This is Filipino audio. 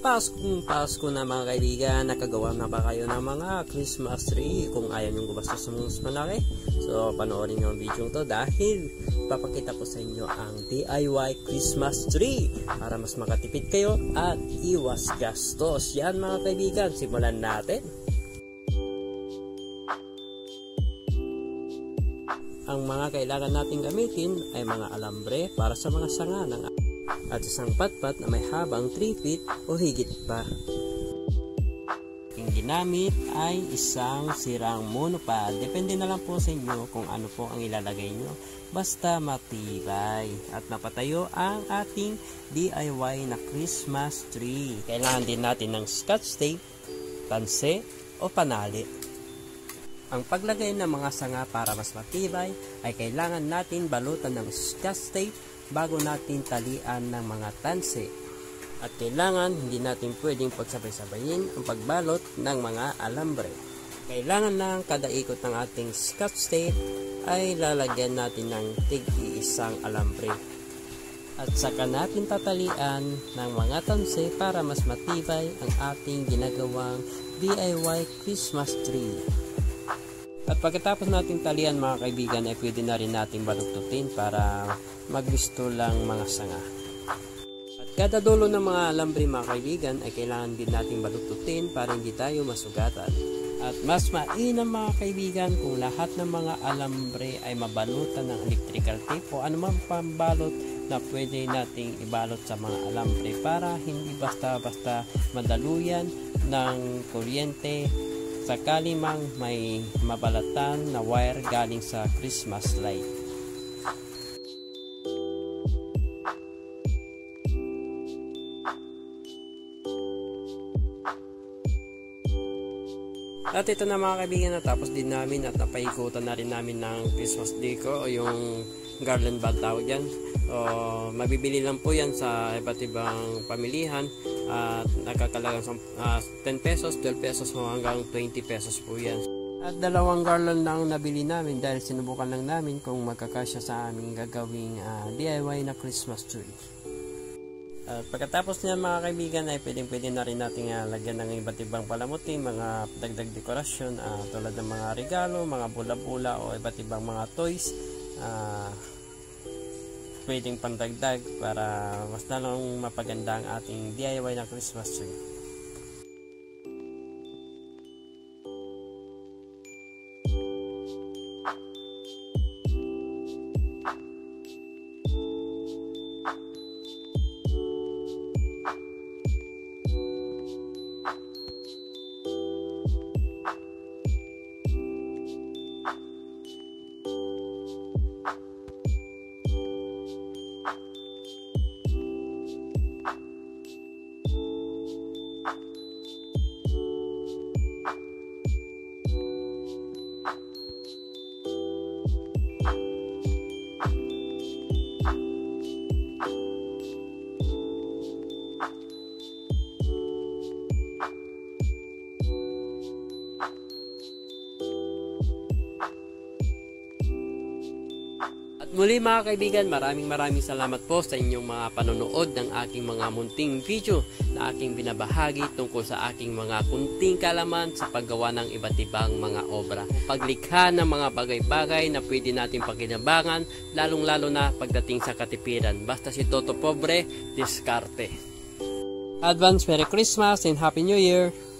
Pasko na mga kaibigan, nakagawa na ba kayo ng mga Christmas tree? Kung ayaw nyo gumastos ng mas malaki, so panoorin nyo ang video to dahil papakita ko sa inyo ang DIY Christmas tree para mas makatipid kayo at iwas gastos. Yan mga kaibigan, simulan natin. Ang mga kailangan natin gamitin ay mga alambre para sa mga sanga ng at isang patpat na may habang 3 feet o higit pa. Ang ginamit ay isang sirang monopod. Depende na lang po sa inyo kung ano po ang ilalagay nyo. Basta matibay. At napatayo ang ating DIY na Christmas tree. Kailangan din natin ng scotch tape, tanse o panali. Ang paglagay ng mga sanga para mas matibay ay kailangan natin balutan ng scotch tape bago natin talian ng mga tanse. At kailangan hindi natin pwedeng pagsabay-sabayin ang pagbalot ng mga alambre. Kailangan lang kada ikot ng ating scotch tape ay lalagyan natin ng tig-iisang alambre. At saka natin tatalian ng mga tanse para mas matibay ang ating ginagawang DIY Christmas tree. At pagkatapos natin talian mga kaibigan ay pwede na rin natin baluktutin para maggusto lang mga sanga. At kada dulo ng mga alambre mga kaibigan ay kailangan din natin baluktutin para hindi tayo masugatan. At mas mainam mga kaibigan kung lahat ng mga alambre ay mabalutan ng electrical tape o anumang pambalot na pwede nating ibalot sa mga alambre para hindi basta-basta madaluyan ng kuryente sakali mang may mabalatan na wire galing sa Christmas light. At ito na mga kaibigan, natapos din namin at napaikutan na rin namin ng Christmas deco o yung garland ba tawag yan. Mabibili lang po yan sa iba't ibang pamilihan at nakakalagang 10 pesos, 12 pesos hanggang 20 pesos po yan. At dalawang garland lang nabili namin dahil sinubukan lang namin kung magkakasya sa aming gagawing DIY na Christmas tree. At pagkatapos niyan mga kaibigan ay pwede na rin natin lagyan ng iba't ibang palamuti, mga dagdag dekorasyon tulad ng mga regalo, mga bula-bula o iba't ibang mga toys. Pwedeng pandagdag para mas lalong mapaganda ang ating DIY na Christmas tree. Muli mga kaibigan, maraming salamat po sa inyong mga panonood ng aking mga munting video na aking binabahagi tungkol sa aking mga kunting kalaman sa paggawa ng iba't ibang mga obra. Paglikha ng mga bagay-bagay na pwede natin pakinabangan, lalong-lalo na pagdating sa katipiran. Basta si Toto Pobre, diskarte. Advance Merry Christmas and Happy New Year!